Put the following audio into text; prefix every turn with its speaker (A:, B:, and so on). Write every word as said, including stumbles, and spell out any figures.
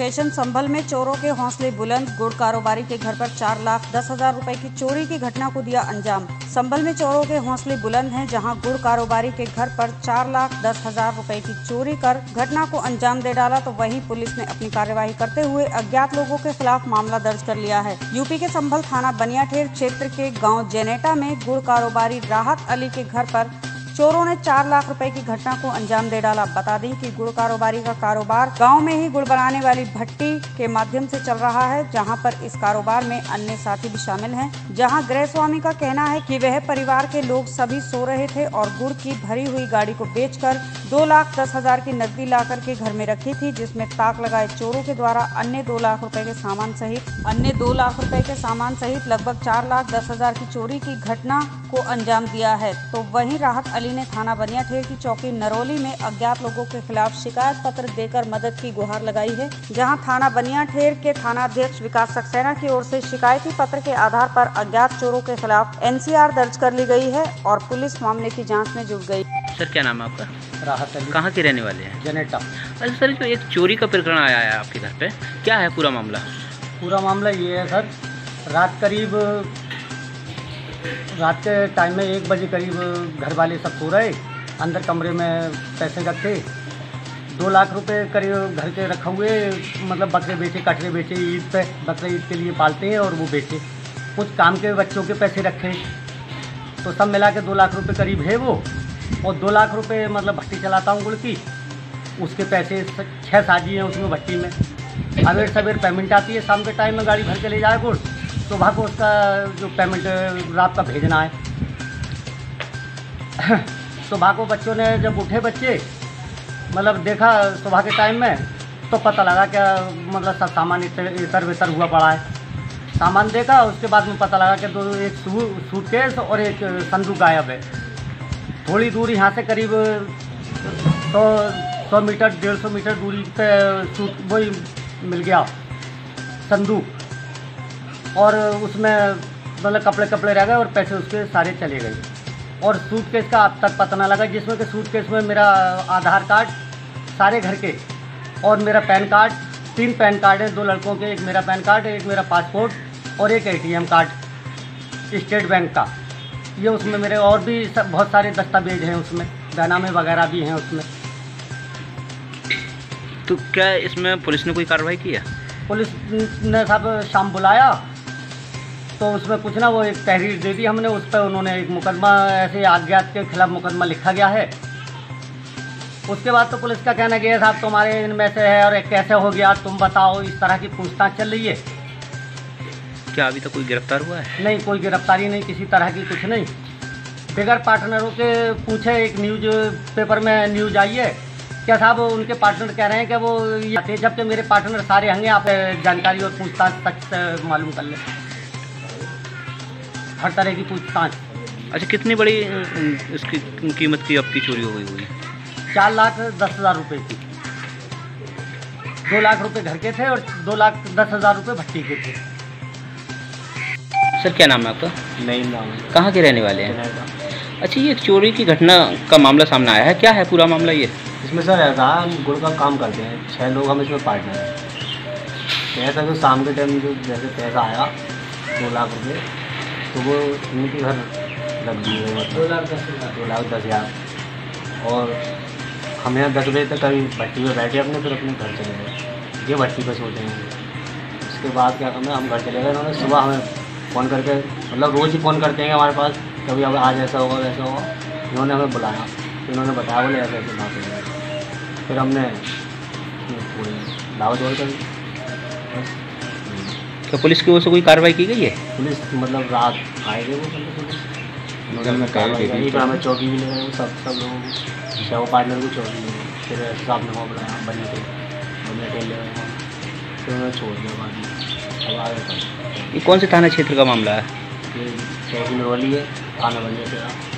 A: Location संभल में चोरों के हौसले बुलंद, गुड़ कारोबारी के घर पर चार लाख दस हजार रुपए की चोरी की घटना को दिया अंजाम। संभल में चोरों के हौसले बुलंद हैं, जहां गुड़ कारोबारी के घर पर चार लाख दस हजार रुपए की चोरी कर घटना को अंजाम दे डाला, तो वहीं पुलिस ने अपनी कार्यवाही करते हुए अज्ञात लोगों के खिलाफ मामला दर्ज कर लिया है। यूपी के संभल थाना बनियाठेर क्षेत्र के गाँव जेनेटा में गुड़ कारोबारी राहत अली के घर पर चोरों ने चार लाख रुपए की घटना को अंजाम दे डाला। बता दें कि गुड़ कारोबारी का कारोबार गांव में ही गुड़ बनाने वाली भट्टी के माध्यम से चल रहा है, जहां पर इस कारोबार में अन्य साथी भी शामिल हैं। जहां गृह स्वामी का कहना है कि वह परिवार के लोग सभी सो रहे थे और गुड़ की भरी हुई गाड़ी को बेचकर दो लाख दस हजार की नकदी लाकर के घर में रखी थी, जिसमें ताक लगाए चोरों के द्वारा अन्य दो लाख रुपए के सामान सहित अन्य दो लाख रुपए के सामान सहित लगभग चार लाख दस हजार की चोरी की घटना को अंजाम दिया है। तो वहीं राहत अली ने थाना बनियाठेर की चौकी नरौली में अज्ञात लोगों के खिलाफ शिकायत पत्र देकर मदद की गुहार लगाई है, जहां थाना बनियाठेर के थानाध्यक्ष विकास सक्सेना की ओर से शिकायती पत्र के आधार पर अज्ञात चोरों के खिलाफ एन सी आर दर्ज कर ली गई है और पुलिस मामले की जांच में जुट गई।
B: सर, क्या नाम है आपका?
C: राहत अली।
B: कहाँ के रहने वाले हैं?
C: जनेटा।
B: अच्छा सर, जो एक चोरी का प्रकरण आया है आपके घर पे, क्या है पूरा मामला?
C: पूरा मामला ये है सर, रात करीब रात के टाइम में एक बजे करीब घर वाले सब सो रहे, अंदर कमरे में पैसे रखे, दो लाख रुपए करीब घर के रखे हुए, मतलब बकरे बेचे, कटरे बेचे, ईद पे बकरे ईद के लिए पालते हैं और वो बेचे, कुछ काम के बच्चों के पैसे रखे, तो सब मिला के दो लाख रुपए करीब है वो। और दो लाख रुपए मतलब भट्टी चलाता हूँ गुड़ की, उसके पैसे छः साजी हैं उसमें भट्टी में। अवेर सवेर पेमेंट आती है, शाम के टाइम में गाड़ी भर के ले जाए गुड़, सुबह को उसका जो पेमेंट रात का भेजना है। सुबह को बच्चों ने जब उठे बच्चे, मतलब देखा सुबह के टाइम में, तो पता लगा क्या मतलब सब सामान इतर वितर हुआ पड़ा है। सामान देखा, उसके बाद में पता लगा कि दो एक सूटकेस और एक संदूक गायब है। थोड़ी दूर यहाँ से करीब सौ सौ मीटर डेढ़ सौ मीटर दूरी पे सूट वही मिल गया संदूक, और उसमें मतलब कपड़े कपड़े रह गए और पैसे उसके सारे चले गए। और सूटकेस का अब तक पता ना लगा, जिसमें कि सूटकेस में मेरा आधार कार्ड सारे घर के और मेरा पैन कार्ड, तीन पैन कार्ड है, दो लड़कों के, एक मेरा पैन कार्ड, एक मेरा पासपोर्ट और एक एटीएम कार्ड स्टेट बैंक का। ये उसमें मेरे और भी सब बहुत सारे दस्तावेज हैं उसमें, बैनामे वगैरह भी हैं उसमें।
B: तो क्या इसमें पुलिस ने कोई कार्रवाई की है?
C: पुलिस ने सब शाम बुलाया, तो उसमें कुछ ना वो एक तहरीर दे दी हमने, उस पर उन्होंने एक मुकदमा ऐसे अज्ञात के खिलाफ मुकदमा लिखा गया है। उसके बाद तो पुलिस का कहना गया साहब तुम्हारे इनमें से है और कैसे हो गया तुम बताओ, इस तरह की पूछताछ चल रही है।
B: क्या अभी तक कोई गिरफ्तार हुआ है?
C: नहीं, कोई गिरफ्तारी नहीं, किसी तरह की कुछ नहीं। बगैर पार्टनरों के पूछे एक न्यूज पेपर में न्यूज आई है क्या साहब, उनके पार्टनर कह रहे हैं कि वो ये थे, जबकि मेरे पार्टनर सारे होंगे, आप जानकारी और पूछताछ तक से मालूम कर लें, हर तरह की पूछताछ।
B: अच्छा, कितनी बड़ी इसकी कीमत की आपकी चोरी हो गई हुई?
C: चार लाख दस हज़ार रुपये की। दो लाख रुपए घर के थे और दो लाख दस हज़ार रुपये भट्टी के थे।
B: सर, क्या नाम है आपका?
C: नहीं नाम है।
B: कहाँ के रहने वाले हैं? अच्छा, ये चोरी की घटना का मामला सामने आया है, क्या है पूरा मामला ये?
D: इसमें सर ऐसा हम गुड़ का काम करते हैं, छः लोग हम इसमें पार्टनर हैं। ऐसा कि शाम के टाइम जो जैसे पैसा आया दो लाख रुपए, तो वो इनके घर लग दिए, मतलब दो लाख दस हज़ार दो लाख दस हज़ार और हम यहाँ दस बजे तक कभी भट्टी पे बैठे अपने, फिर अपने घर चले गए। ये भट्टी पे सोते हैं। उसके बाद क्या करना, हम घर चले गए। उन्होंने सुबह हमें फ़ोन करके, मतलब रोज़ ही फ़ोन करते हैं हमारे पास, कभी अब आज ऐसा होगा वैसा होगा। इन्होंने हमें बुलाया, फिर उन्होंने बताया बोले ऐसे ऐसे बात है। फिर हमने पूरी दावा दौड़ कर बस।
B: तो पुलिस की ओर से कोई कार्रवाई की गई है?
D: पुलिस मतलब रात आएगी वो पुलिस, उन्होंने कार्रवाई की, फिर हमें चौकी भी ले गए, सब सब लोग छः पार्टनर को चौकी ले गए। फिर साहब ने वहाँ बुलाया, बने थे बने थे ले गए, फिर उन्होंने छोड़ दिया बाद में। अब आगे
B: ये कौन से थाना क्षेत्र का मामला है?
D: ये चौकी नरौली है, थाना बनियाठेर।